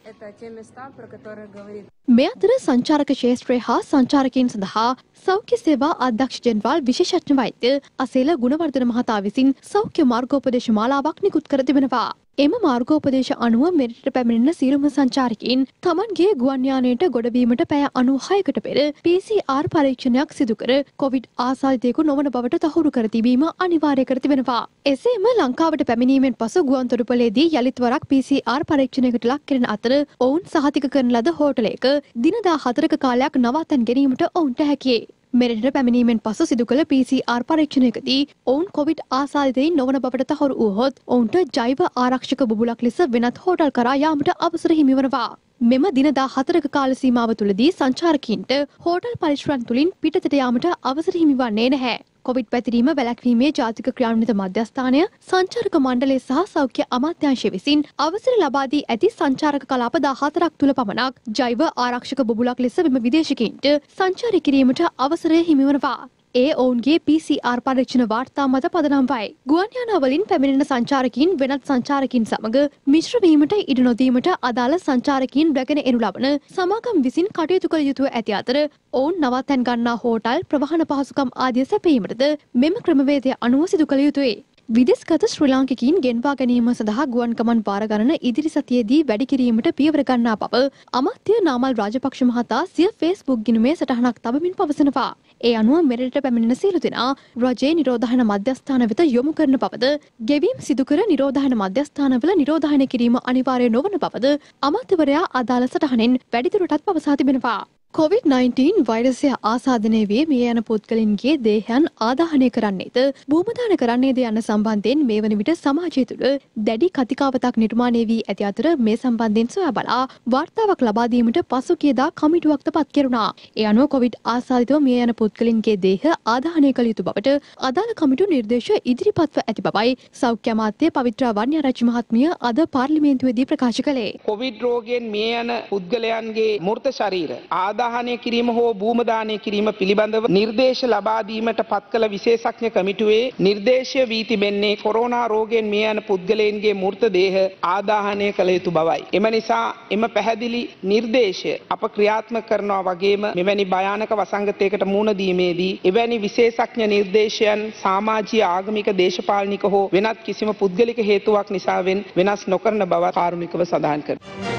මේ අතර සංචාරක ක්ෂේත්‍රය හා සංචාරකයන් සඳහා සෞඛ්‍ය සේවා අධ්‍යක්ෂ ජෙනරාල් විශේෂඥ වෛද්‍ය අසේල ගුණවර්ධන මහතා විසින් සෞඛ්‍ය මාර්ගෝපදේශ මාලාවක් නිකුත් කර තිබෙනවා. එම මාර්ගෝපදේශ අනුව මෙරටට පැමිණෙන සියලුම සංචාරකයින් තමන්ගේ ගුවන් යානයට ගොඩවීමට පැය 96කට පෙර PCR පරීක්ෂණයක් සිදු කර කොවිඩ් ආසාදිතයෙකු නොවන බවට තහවුරු කර තිබීම අනිවාර්ය කර තිබෙනවා. එසේම ලංකාවට පැමිණීමෙන් පසු ගුවන් තොටුපළේදී යලිත් වරක් PCR පරීක්ෂණයකට ලක් කෙරෙන අතර ඔවුන් සහතික කරන ලද හෝටලයක දින 14ක කාලයක් නවත්තන් ගැනීමට ඔවුන්ට හැකියි. මෙරටට පැමිණීමෙන් පසු සිදු කළ PCR පරීක්ෂණයකදී ඔවුන් කොවිඩ් ආසාදිතයින් නොවන බවට තහවුරු වුවහොත් ඔවුන්ට ජෛව ආරක්ෂක බුබුලක් ලෙස වෙනත් හෝටල් කරා යාමට අවසර හිමිවනවා. මෙම දින 14ක කාල සීමාව තුළදී සංචාරකීන්ට හෝටල් පරිශ්‍රයන් තුළින් පිටතට යාමට අවසර හිමිවන්නේ නැහැ. කොවිඩ් පැතිරීම වැළැක්වීමේ ජාතික ක්‍රියාන්විත මධ්‍යස්ථානය සංචාරක මණ්ඩලය සහ සෞඛ්‍ය අමාත්‍යාංශය විසින් අවසර ලබා දී ඇති සංචාරක කලාප 14ක් තුල පමණක් ජෛව ආරක්ෂක බුබුලක් ලෙස මෙම විදේශිකයින්ට සංචාරය කිරීමට අවසරය හිමිවනවා. ඒ ඔවුන්ගේ PCR පරීක්ෂණ වාර්තා මත පදනම් වයි. ගුවන් යානාවලින් පැමිණෙන සංචාරකයින් වෙනත් සංචාරකයින් සමග මිශ්‍ර වීමට ඉඩ නොදීමට අදාළ සංචාරකයින් රැගෙන එනු ලබන සමාගම් විසින් කටයුතු කළ යුතුව ඇති අතර ඔවුන් නවත්තන් ගන්නා හෝටල් ප්‍රවාහන පහසුකම් ආදිය සැපයීමටද මෙම ක්‍රමවේදය අනුව සිදු කළ යුතුයි. විදේශගත ශ්‍රී ලාංකිකයින් ගෙන්වා ගැනීම සඳහා ගුවන් ගමන් භාර ගණන ඉදිරි සතියේදී වැඩි කිරීමට පියවර ගන්නා බව අමාත්‍ය නාමල් රාජපක්ෂ මහතා සිය Facebook ගිණුමේ සටහනක් තබමින් පවසනවා. ඒ අනුව මෙරටට පැමිණෙන සියලු දෙනා රජයේ නිරෝධායන මධ්‍යස්ථාන වෙත යොමු කරන බවද ගෙවීම් සිදු කර නිරෝධායන මධ්‍යස්ථානවල නිරෝධායන කිරීම අනිවාර්ය නොවන බවද අමාත්‍යවරයා අදාළ සටහනෙන් වැඩිදුරටත් පවසා තිබෙනවා. COVID-19 වෛරසය ආසාදනය වී මිය යන පුද්ගලයන්ගේ දේහයන් ආදාහනය කරන්නේද භූමදාන කරන්නේද යන සම්බන්ධයෙන් මේ වන විට සමාජය තුළ දැඩි කතිකාවතක් නිර්මාණය වී ඇති අතර මේ සම්බන්ධයෙන් සොයා බලා වාර්තාවක් ලබා දීමට පසුගියදා කමිටුවක්ද පත් කෙරුණා. ඒ අනුව කොවිඩ් ආසාදිතව මිය යන පුද්ගලයන්ගේ දේහ ආදාහනය කළ යුතු බවට අදාළ කමිටු නිර්දේශ ඉදිරිපත්ව ඇති බවයි සෞඛ්‍ය අමාත්‍ය පවිත්‍රා වන්‍යාරච්චි මහත්මිය අද පාර්ලිමේන්තුවේදී ප්‍රකාශ කළේ. කොවිඩ් රෝගයෙන් මිය යන පුද්ගලයන්ගේ මෘත ශරීර ආදාහනය කිරීම හෝ භූමදානය කිරීම පිළිබඳව නිර්දේශ ලබා දීමට පත් කළ විශේෂඥ කමිටුවේ නිර්දේශය වී තිබෙන්නේ කොරෝනා රෝගයෙන් මිය යන පුද්ගලයන්ගේ මෘත දේහ ආදාහනය කළ යුතු බවයි. එම නිසා එම පැහැදිලි නිර්දේශය අප ක්‍රියාත්මක කරනවා වගේම මෙවැනි භයානක වසංගතයකට මුහුණ දීමේදී එවැනි විශේෂඥ නිර්දේශයන් සමාජීය ආගමික දේශපාලනික හෝ වෙනත් කිසිම පුද්ගලික හේතුවක් නිසාවෙන් වෙනස් නොකරන බව කාරුණිකව සඳහන් කරනවා.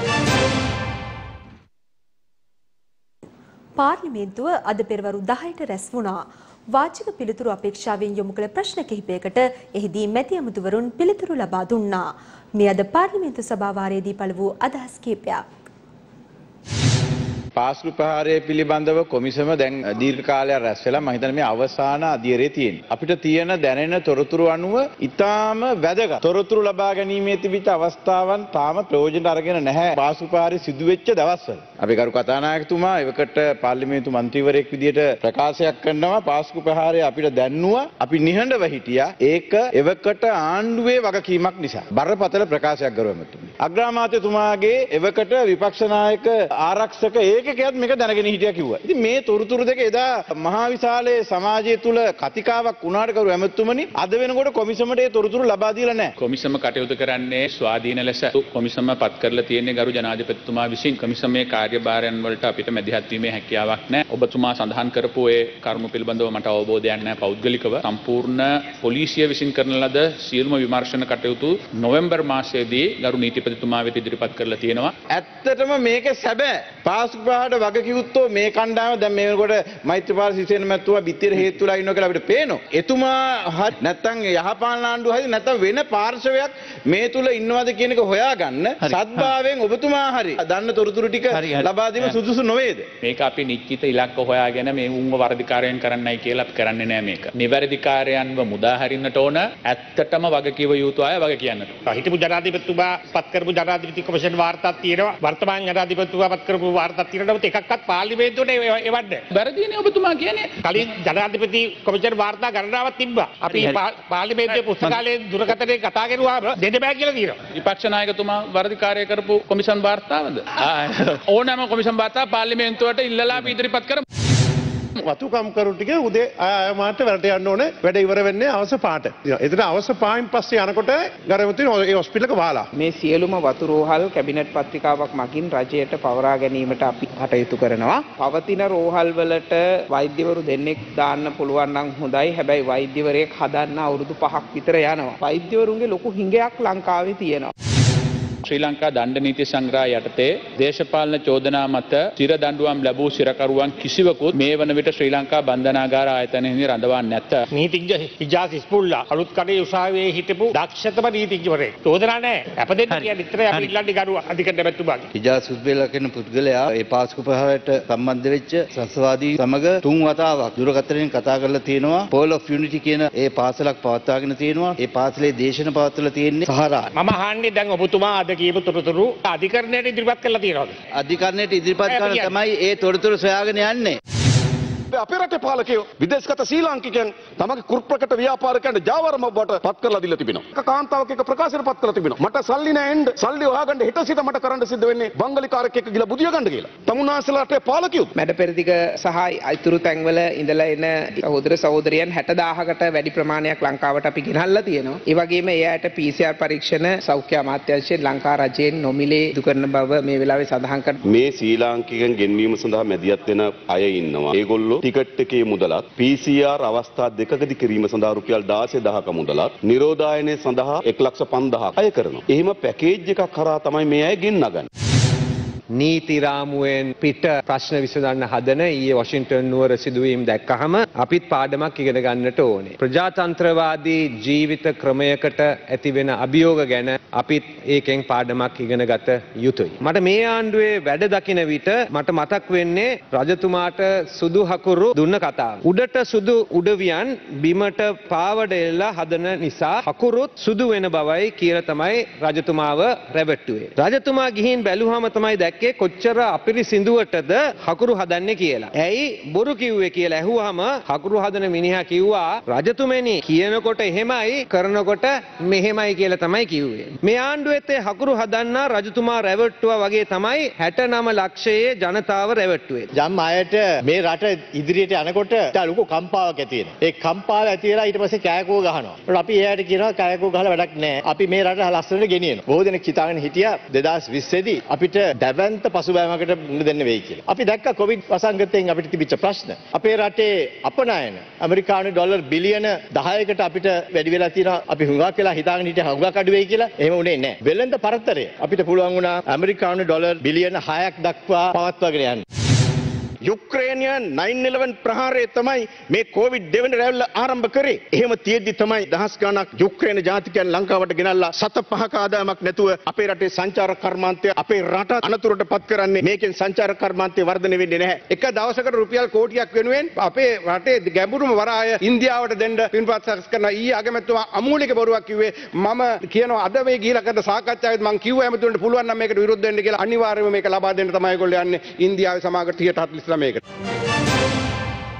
පාර්ලිමේන්තුව අද පෙරවරු 10ට රැස් වුණා. වාචික පිළිතුරු අපේක්ෂාවෙන් යොමු කළ ප්‍රශ්න කිහිපයකට එහිදී මැති ඇමතිවරුන් පිළිතුරු ලබා දුන්නා. මේ අද පාර්ලිමේන්තු සභාවාරයේදී පළ වූ අදහස් කිහිපයක්. පාස්කු ප්‍රහාරය පිළිබඳව කොමිසම දැන් දීර්ඝ කාලයක් රැස් වෙලා මම හිතන්නේ මේ අවසාන අධීරයේ තියෙන. අපිට තියෙන දැනෙන තොරතුරු අනුව ඊටාම වැදගත් තොරතුරු ලබා ගැනීමේ තිබිච්ච අවස්ථාවන් තාම ප්‍රයෝජන අරගෙන නැහැ. පාස්කු ප්‍රහාරය සිදු වෙච්ච දවස්වල. අපි ගරු කතානායකතුමා එවකට පාර්ලිමේන්තු මන්ත්‍රීවරයෙක් විදියට ප්‍රකාශයක් කරනවා පාස්කු ප්‍රහාරය අපිට දැන්නුවා. අපි නිහඬව හිටියා. ඒක එවකට ආණ්ඩුවේ වගකීමක් නිසා. බරපතල ප්‍රකාශයක් ගරු ඇමතුමනි. අග්‍රාමාත්‍යතුමාගේ එවකට විපක්ෂ නායක ආරක්ෂක ලේඛකයාත් මේක දැනගෙන හිටියා කිව්වා. ඉතින් මේ තොරතුරු දෙක එදා මහා විශාලයේ සමාජය තුල කතිකාවක් වුණාට කරු ඇමතුමනි අද වෙනකොට කොමිසමට ඒ තොරතුරු ලබා දීලා නැහැ. කොමිසම කටයුතු කරන්නේ ස්වාධීන ලෙස කොමිසම පත් කරලා තියෙන්නේ ගරු ජනාධිපතිතුමා විසින්. කොමිසමේ කාර්යභාරයන් වලට අපිට මැදිහත් වීමේ හැකියාවක් නැහැ. ඔබතුමා සඳහන් කරපු ඒ කරුණු පිළිබඳව මට අවබෝධයක් නැහැ පෞද්ගලිකව. සම්පූර්ණ පොලිසිය විසින් කරන ලද සියලුම විමර්ශන කටයුතු නොවැම්බර් මාසයේදී ගරු නීතිපතිතුමා වෙත ඉදිරිපත් කරලා තියෙනවා. ඇත්තටම මේක සැබෑ පාසුක පහට වගකියුත්තෝ මේ කණ්ඩායම දැන් මේ වෙනකොට මෛත්‍රීපාල සිරිසේන මැතිතුමා බිත්තිර හේතුලා ඉන්නවා කියලා අපිට පේනවා. එතුමා නැත්තම් යහපාලන ආණ්ඩුව හරි නැත්තම් වෙන පාර්ශවයක් මේ තුල ඉන්නවද කියන එක හොයාගන්න සත්භාවයෙන් ඔබතුමා හරි දන්න තොරතුරු ටික ලබා දීම සුදුසු නොවේද? මේක අපි නිශ්චිත ඉලක්ක හොයාගෙන මේ උන්ව වර්ධිකාරයන් කරන්නයි කියලා අපි කරන්නේ නෑ මේක. නිවැරදිකාරයන්ව මුදා හරින්නට ඕන. ඇත්තටම වගකිව යුතු අය වග කියන්නට. හිටපු ජනාධිපතිතුමා පත් කරපු ජනාධිපති කොමිෂන් වාර්තාවක් තියෙනවා. වර්තමාන ජනාධිපතිතුමා පත් කරපු වාර්තාවක් තියෙනවා. එකක්වත් පාර්ලිමේන්තුවට එවන්නේ. වැරදිනේ ඔබතුමා කියන්නේ. කලින් ජනාධිපති කොමිෂන් වාර්තා ගණනාවක් තිබ්බා. අපි පාර්ලිමේන්තුවේ පුස්තකාලයේ දුරකථනයේ කතා කරුවාම දෙන්න බෑ කියලා කියනවා. විපක්ෂ නායකතුමා වර්ධිකාරය කරපු කොමිෂන් වාර්තාවද? ඕනෑම කොමිෂන් වාර්තාව පාර්ලිමේන්තුවට ඉල්ලලා අපි ඉදිරිපත් කරමු. වතුකම් කරු ටික උදේ ආයමාට වැඩට යන්න ඕනේ. වැඩ ඉවර වෙන්නේ අවස පාට. එතන අවස පායින් පස්සේ යනකොට ගරමුතින් ඒ හොස්පිටල් එක වහලා. මේ සියලුම වතුරෝහල් කැබිනට් පත්‍රිකාවක් මගින් රජයට පවරා ගැනීමට අපි කටයුතු කරනවා. පවතින රෝහල් වලට වෛද්‍යවරු දෙන්නෙක් දාන්න පුළුවන් නම් හොඳයි. හැබැයි වෛද්‍යවරයෙක් හදන්න අවුරුදු 5ක් විතර යනවා. වෛද්‍යවරුන්ගේ ලොකු හිඟයක් ලංකාවේ තියෙනවා. ශ්‍රී ලංකා දණ්ඩ නීති සංග්‍රහය යටතේ දේශපාලන චෝදනා මත චිර දඬුවම් ලැබූ සිරකරුවන් කිසිවකුත් මේ වන විට ශ්‍රී ලංකා බන්ධනාගාර ආයතනයෙහි රඳවන්නේ නැත. නීතිඥ හිජාස් ඉස්පුල්ලා අලුත් කඩේ උසාවියේ හිටපු දක්ෂතම නීතිඥවරයෙක්. චෝදනා නැහැ. අපදෙන්න කියන විතරයි අපි ඉල්ලන්නේ ගරු අධිකරණ මැතිතුමාගේ. හිජාස් ඉස්පුල්ලා කියන පුද්ගලයා ඒ පාස්කු ප්‍රහාරයට සම්බන්ධ වෙච්ච සස්වාදී සමග 3 වතාවක් දුරකථනයෙන් කතා කරලා තියෙනවා. Pearl of Unity කියන ඒ පාසලක් පවත්වාගෙන තියෙනවා. ඒ පාසලේ දේශන පවත්වලා තියෙන්නේ සහරා. මම අහන්නේ දැන් ඔබතුමා අද කියපු තොරතුරු අධිකරණයට ඉදිරිපත් කරලා තියෙනවද? අධිකරණයට ඉදිරිපත් කරලා තමයි ඒ තොරතුරු සොයාගෙන යන්නේ. අපේ රටේ පාලකයෝ විදේශගත ශ්‍රී ලාංකිකයන් තමගේ කුරුප්‍රකට ව්‍යාපාරිකයන්ට ජාවාරම බවට පත් කරලා දීලා තිබෙනවා. එක කාන්තාවක් එක ප්‍රකාශයට පත් කරලා තිබෙනවා. මට සල්ලි නැහැ එන්න. සල්ලි හොයාගන්න හිට සිට මට කරන්න සිද්ධ වෙන්නේ බංගලිකාරයෙක් එක්ක ගිහලා බුදිය ගන්න කියලා. තමුන්නාසලාට පාලකයෝ මැඩ පෙරදිග සහ අයිතුරු තැන්වල ඉඳලා එන සහෝදර සහෝදරියන් 60000කට වැඩි ප්‍රමාණයක් ලංකාවට අපි ගෙනල්ලා තියෙනවා. ඒ වගේම ඒ අයට PCR පරීක්ෂණ සෞඛ්‍ය අමාත්‍යාංශයෙන් ලංකා රජයෙන් නොමිලේ ඉදු කරන බව මේ වෙලාවේ සඳහන් කරනවා. මේ ශ්‍රී ලාංකිකයන් ගෙන්වීම සඳහා මැදිහත් වෙන අය ඉන්නවා. ඒගොල්ලෝ ටිකට් එකේ මුදලත් PCR අවස්ථා දෙකකදී කිරීම සඳහා රුපියල් 16000ක මුදලත් නිරෝධායනය සඳහා 1,50,000ක් අය කරනවා. එහෙම පැකේජ් එකක් කරා තමයි මේ අය ගෙන්නගන්නේ. නීති රාමුවෙන් පිට ප්‍රශ්න විසඳන්න හදන ඊයේ වොෂින්ටන් නුවර සිදුවීම් දැක්කහම අපිත් පාඩමක් ඉගෙන ගන්නට ඕනේ. ප්‍රජාතන්ත්‍රවාදී ජීවිත ක්‍රමයකට ඇතිවෙන අභියෝග ගැන අපිත් ඒකෙන් පාඩමක් ඉගෙන ගත යුතුයි. මට මේ ආණ්ඩුවේ වැඩ දකින විට මට මතක් වෙන්නේ රජතුමාට සුදු හකුරු දුන්න කතාව. උඩට සුදු උඩවියන් බිමට පාවඩ එල්ලා හදන නිසා හකුරුත් සුදු වෙන බවයි කියලා තමයි රජතුමාව රැවට්ටුවේ. රජතුමා ගිහින් බැලුවම තමයි දැක්කේ කොච්චර අපිරිසිදුවටද හකුරු හදන්නේ කියලා. ඇයි බොරු කිව්වේ කියලා ඇහුවාම හකුරු හදන මිනිහා කිව්වා රජතුමනි කියනකොට එහෙමයි කරනකොට මෙහෙමයි කියලා තමයි කිව්වේ. මේ ආණ්ඩුවෙත් හකුරු හදන්න රජතුමා රැවට්ටුවා වගේ තමයි 69 ලක්ෂයේ ජනතාව රැවට්ටුවේ. යම් අයට මේ රට ඉදිරියට යනකොට ලොකු කම්පාවක් ඇති වෙනවා. ඒ කම්පාව ඇති වෙලා ඊට පස්සේ කෑකෝ ගහනවා. ඒත් අපි එයාට කියනවා කෑකෝ ගහලා වැඩක් නැහැ. අපි මේ රට ලස්සනට ගෙනියනවා. බොහෝ දෙනෙක් හිතාගෙන හිටියා 2020 දී අපිට දැවැන්ත පසුබෑමකට මුහුණ දෙන්න වෙයි කියලා. අපි දැක්ක කොවිඩ් වසංගතයෙන් අපිට තිබිච්ච ප්‍රශ්න. අපේ රටේ අපනයන ඇමරිකානු ඩොලර් බිලියන 10කට අපිට වැඩි වෙලා තියෙනවා. අපි හුඟක් වෙලා හිතාගෙන හිටියා හුඟක් අඩු වෙයි කියලා. එහෙම උනේ නැහැ. වෙළඳ පරතරය අපිට පුළුවන් වුණා ඇමරිකානු ඩොලර් බිලියන 6ක් දක්වා පවත්වාගෙන යන්න. යුක්‍රේනියන් 9/11 ප්‍රහාරය තමයි මේ කොවිඩ් දෙවෙනි රැවුල ආරම්භ කරේ. එහෙම තියෙද්දි තමයි දහස් ගණක් යුක්‍රේන ජාතිකයන් ලංකාවට ගෙනල්ලා 7-5ක ආදායමක් නැතුව අපේ රටේ සංචාරක කර්මාන්තය අපේ රට අනතුරට පත් කරන්නේ. මේකෙන් සංචාරක කර්මාන්තය වර්ධනය වෙන්නේ නැහැ. එක දවසකට රුපියල් කෝටියක් වෙනුවෙන් අපේ රටේ ගැඹුරුම වරාය ඉන්දියාවට දෙන්න පින්පත් සකස් කරන ඊයේ අගමැතිතුමා අමූලික බොරුවක් කිව්වේ. මම කියනවා අද මේ ගිහිලා කරන සාකච්ඡාවෙත් මම කිව්වා ඇමතුන්ට පුළුවන් නම් මේකට විරුද්ධ වෙන්න කියලා. අනිවාර්යයෙන්ම මේක ලබා දෙන්න තමයි ඒගොල්ලෝ යන්නේ. ඉන්දියාවේ සමාගම 30-40 මේකට.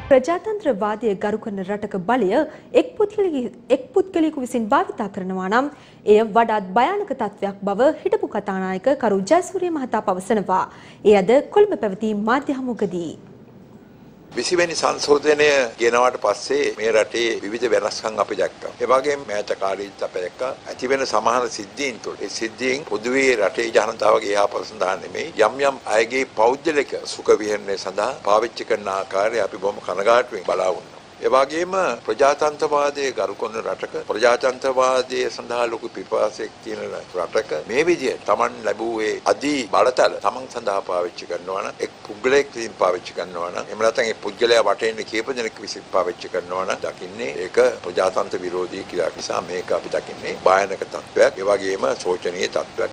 ප්‍රජාතන්ත්‍රවාදය ගරු කරන රටක බලය එක් පුද්ගලයෙකු විසින් භාවිතා කරනවා නම් එය වඩාත් භයානක තත්ත්වයක් බව හිටපු කතානායක කරු ජයසූරිය මහතා පවසනවා. ඒ අද කොළඹ පැවති මාධ්‍ය හමුවකදී 20 වෙනි සංශෝධනය ගෙනාවට පස්සේ මේ රටේ විවිධ වෙනස්කම් අපි දැක්කා. ඒ වගේම මෑත කාලීත් අපි දැක්කා ඇති වෙන සමාන සිද්ධීන් තුළ ඒ සිද්ධීන් පොදුවේ රටේ ජනතාවගේ යහපත සඳහා නෙමෙයි යම් අයගේ පෞද්ගලික සුඛ විහරණය සඳහා පාවිච්චි කරන ආකාරය අපි බොහොම කනගාටුවෙන් බලා වුණා. ඒ වගේම ප්‍රජාතන්ත්‍රවාදයේ ගරු කරන රටක ප්‍රජාතන්ත්‍රවාදයේ සඳහා ලොකු පිපාසයක් තියෙන රටක මේ විදිහට Taman ලැබුව ඒ අදී බලතල Taman සඳහා පාවිච්චි කරනවා නම් එක් පුද්ගලයෙක් විසින් පාවිච්චි කරනවා නම් එහෙම නැත්නම් ඒ පුද්ගලයා වටේ ඉන්න කීප දෙනෙක් විසින් පාවිච්චි කරනවා නම් දකින්නේ ඒක ප්‍රජාතන්ත්‍ර විරෝධී ක්‍රියාවක් නිසා මේක අපි දකින්නේ භයානක තත්ත්වයක්. ඒ වගේම ශෝචනීය තත්ත්වයක්.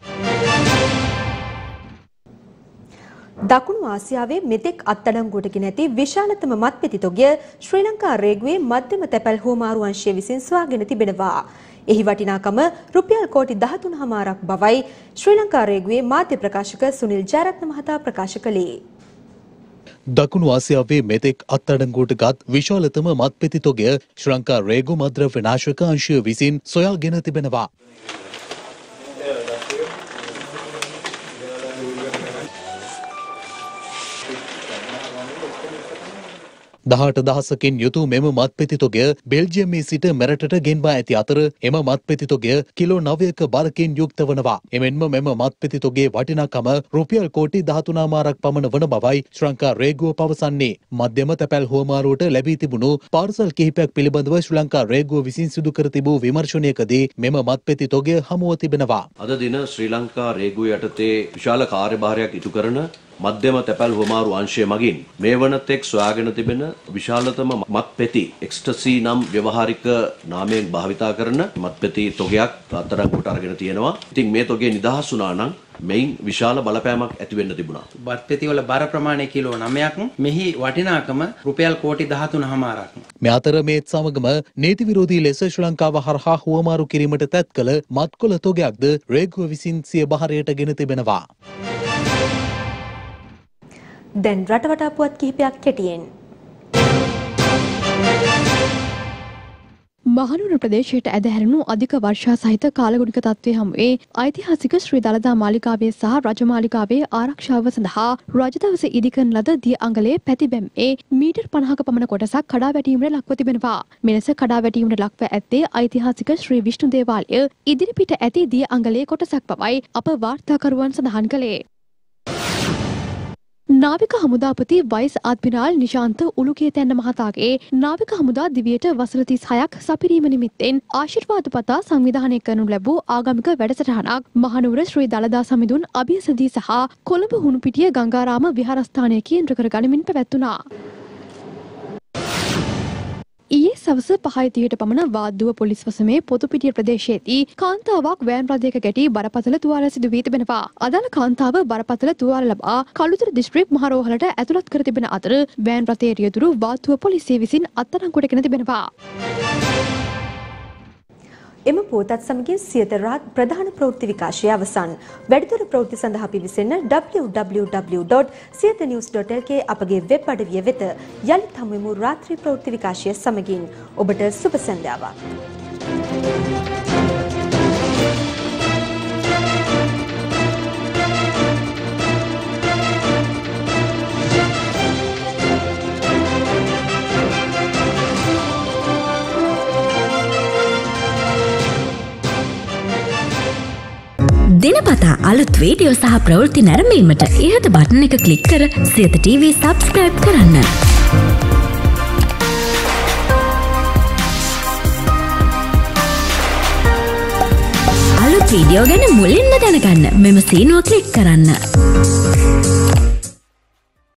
දකුණු ආසියාවේ මෙතෙක් අත්අඩංගුවට නැති විශාලතම මත්පෙති තොගය ශ්‍රී ලංකා රේගුවේ මධ්‍යම තැපැල් හුවමාරු අංශය විසින් සොයාගෙන තිබෙනවා. එහි වටිනාකම රුපියල් කෝටි 13.5ක් බවයි ශ්‍රී ලංකා රේගුවේ මාධ්‍ය ප්‍රකාශක සුනිල් ජයරත්න මහතා ප්‍රකාශ කළේ. දකුණු ආසියාවේ මෙතෙක් අත්අඩංගුවට ගත් විශාලතම මත්පෙති තොගය ශ්‍රී ලංකා රේගු මද්‍රව්‍ය නාශක අංශය විසින් සොයාගෙන තිබෙනවා. 18,000කින් යුතු මෙම මත්පෙති තොගය බෙල්ජියමේ සිට මෙරටට ගෙන්වා ඇති අතර එම මත්පෙති තොගය කිලෝ 9ක බරකින් යුක්ත වනවා. එමෙන්ම මෙම මත්පෙති තොගයේ වටිනාකම රුපියල් කෝටි 13.5ක් පමණ වන බවයි ශ්‍රී ලංකා රේගුව පවසන්නේ. මධ්‍යම තැපැල් හුවමාරුවට ලැබී තිබුණු පාර්සල් කිහිපයක් පිළිබඳව ශ්‍රී ලංකා රේගුව විසින් සිදු කර තිබූ විමර්ශනයකදී මෙම මත්පෙති තොගය හමුව තිබෙනවා. අද දින ශ්‍රී ලංකා රේගුව යටතේ විශාල කාර්යභාරයක් ඉටු කරන මධ්‍යම තැපැල් හුවමාරු අංශය මගින් මේ වනතෙක් සොයාගෙන තිබෙන විශාලතම මත්පෙති එක්ස්ටසී නම් ව්‍යවහාරික නාමයෙන් භාවිතා කරන මත්පෙති තොගයක් අත්අඩංගුවට අරගෙන තියෙනවා. ඉතින් මේ තොගය නිදහස් වුණා නම් මෙයින් විශාල බලපෑමක් ඇති වෙන්න තිබුණා. මත්පෙති වල බර ප්‍රමාණය කිලෝ 9ක්, මෙහි වටිනාකම රුපියල් කෝටි 13.5ක්. මේ අතර මේත් සමගම නීති විරෝධී ලෙස ශ්‍රී ලංකාව හරහා හුවමාරු කිරීමට තැත් කළ මත්කොළ තොගයක්ද රේගුව විසින් සිය බහරයට ගෙන තිබෙනවා. දැන් රටවටා පුවත් කිහිපයක් කෙටියෙන්. මහනුවර ප්‍රදේශයට ඇදහැරුණු අධික වර්ෂා සහිත කාලගුණික තත්ත්වයේ හමුවේ ඓතිහාසික ශ්‍රී දළදා මාලිගාවේ සහ රජමාලිගාවේ ආරක්ෂාව සඳහා රජදවස ඉදිකරන ලද දිය අඟලේ පැතිබැම්මේ මීටර් 50ක පමණ කොටසක් කඩා වැටීමට ලක්ව තිබෙනවා. මෙලෙස කඩා වැටීමට ලක්ව ඇත්තේ ඓතිහාසික ශ්‍රී විෂ්ණු දේවාලය ඉදිරිපිට ඇති දිය අඟලේ කොටසක් බවයි අප වාර්තාකරුවන් සඳහන් කළේ. නාවික හමුදාපති වයිස් අද්මිරාල් නිශාන්ත උළුගේතැන්න මහතාගේ නාවික හමුදා දිවියට වසර 36ක් සපිරීම නිමිත්තෙන් ආශිර්වාද පතා සංවිධානය කරනු ලැබූ ආගමික වැඩසටහනක් මහනුවර ශ්‍රී දළදා සමිඳුන් අභියසදී සහ කොළඹ හුණුපිටිය ගංගාරාම විහාරස්ථානය කේන්ද්‍ර කර ගනිමින් පැවැත්වුණා. ඊයේ සවස 5:30ට පමණ වාද්දුව පොලිස් වසමේ පොතුපිටිය ප්‍රදේශයේදී කාන්තාවක් වෑන් රථයක ගැටී බරපතල තුවාල සිදු වී තිබෙනවා. අදාළ කාන්තාව බරපතල තුවාල ලබා කළුතර දිස්ත්‍රික් මහරෝහලට ඇතුළත් කර තිබෙන අතර වෑන් රථයේ රියදුරු වාද්දුව පොලිසිය විසින් අත්අඩංගුවට ගෙන තිබෙනවා. එම පුවතත් සමගින් සියත රාත් ප්‍රධාන ප්‍රවෘත්ති විකාශය අවසන්. වැඩිදුර ප්‍රවෘත්ති සඳහා පිවිසෙන්න www.siyathanews.lk අපගේ වෙබ් අඩවිය වෙත. යලිත් හමුවෙමු රාත්‍රී ප්‍රවෘත්ති විකාශය සමගින්. ඔබට සුබ සන්ධ්‍යාවක්. දිනපතා අලුත් වීඩියෝ සහ ප්‍රවෘත්ති නැරඹීමට ඉහත බටන් එක ක්ලික් කර සියත TV සබ්ස්ක්‍රයිබ් කරන්න. අලුත් වීඩියෝ ගැන මුලින්ම දැනගන්න මෙම සීනුව ක්ලික් කරන්න.